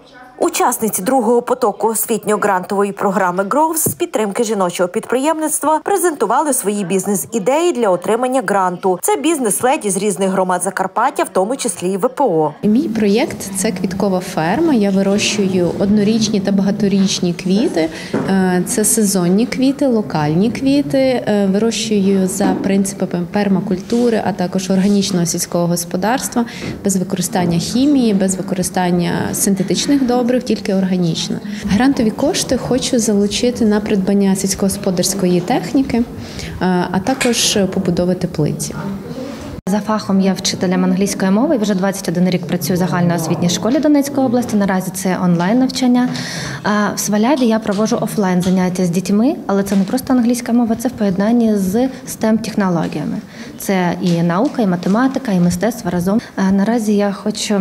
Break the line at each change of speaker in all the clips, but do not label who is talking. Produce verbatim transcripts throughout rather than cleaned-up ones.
Учасниці другого потоку освітньо-грантової програми «Growth» з підтримки жіночого підприємництва презентували свої бізнес-ідеї для отримання гранту. Це бізнес-леді з різних громад Закарпаття, в тому числі і ВПО.
Мій проєкт – це квіткова ферма. Я вирощую однорічні та багаторічні квіти. Це сезонні квіти, локальні квіти. Вирощую за принципами пермакультури, а також органічного сільського господарства, без використання хімії, без використання синтетичних добрив, тільки органічно. Грантові кошти хочу залучити на придбання сільськогосподарської техніки, а також побудови теплиці.
За фахом я вчителем англійської мови, вже двадцять один рік працюю в загальноосвітній школі Донецької області, наразі це онлайн-навчання. В Сваляві я проводжу офлайн заняття з дітьми, але це не просто англійська мова, це в поєднанні з стем-технологіями. Це і наука, і математика, і мистецтво разом. Наразі я хочу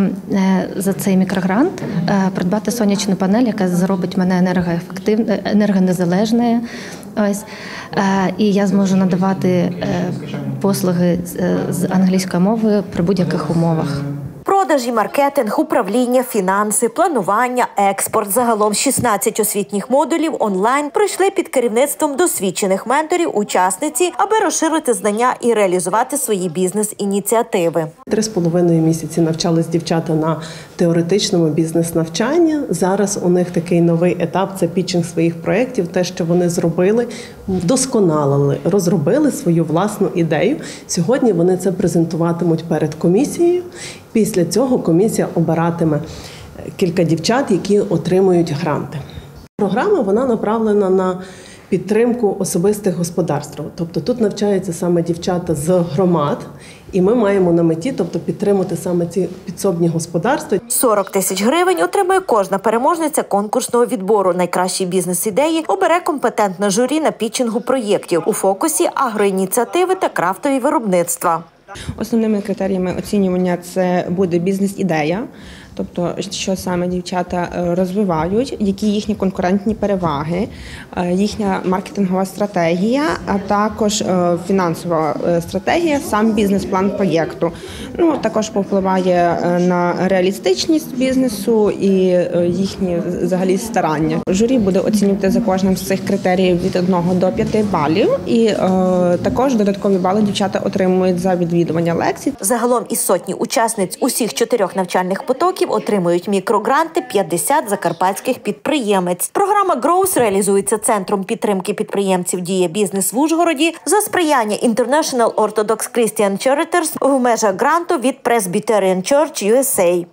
за цей мікрогрант придбати сонячну панель, яка зробить мене енергоефективною, енергонезалежною. Ось. І я зможу надавати послуги з англійської мови при будь-яких умовах.
Продажі, маркетинг, управління, фінанси, планування, експорт. Загалом шістнадцять освітніх модулів онлайн пройшли під керівництвом досвідчених менторів учасниці, аби розширити знання і реалізувати свої бізнес-ініціативи.
Три з половиною місяці навчались дівчата на теоретичному бізнес-навчанні. Зараз у них такий новий етап – це пітчинг своїх проєктів. Те, що вони зробили, вдосконалили, розробили свою власну ідею. Сьогодні вони це презентуватимуть перед комісією. Після цього комісія обиратиме кілька дівчат, які отримують гранти. Програма вона направлена на підтримку особистих господарств. Тобто тут навчаються саме дівчата з громад, і ми маємо на меті, тобто підтримати саме ці підсобні господарства.
сорок тисяч гривень отримує кожна переможниця конкурсного відбору. Найкращі бізнес-ідеї обере компетентне журі на пітчингу проєктів. У фокусі – агроініціативи та крафтові виробництва.
Основними критеріями оцінювання це буде бізнес-ідея, тобто що саме дівчата розвивають, які їхні конкурентні переваги, їхня маркетингова стратегія, а також фінансова стратегія, сам бізнес-план проєкту. Ну, також повпливає на реалістичність бізнесу і їхні взагалі старання. Журі буде оцінювати за кожним з цих критеріїв від одного до п'яти балів, і е, також додаткові бали дівчата отримують за відвідування лекцій.
Загалом із сотні учасниць усіх чотирьох навчальних потоків отримують мікрогранти п'ятдесят закарпатських підприємець. Програма «Growth» реалізується Центром підтримки підприємців «Дія Бізнес» в Ужгороді за сприяння International Orthodox Christian Charities в межах гранту від Presbyterian Church ю ес ей.